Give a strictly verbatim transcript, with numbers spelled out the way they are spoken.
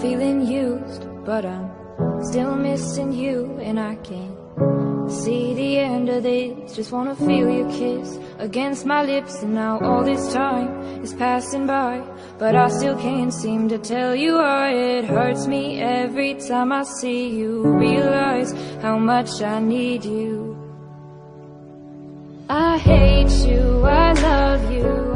feeling used, but I'm still missing you, and I can't see the end of this. Just wanna feel your kiss against my lips, and now all this time is passing by, but I still can't seem to tell you why. It hurts me every time I see you, realize how much I need you. I hate you, I love you,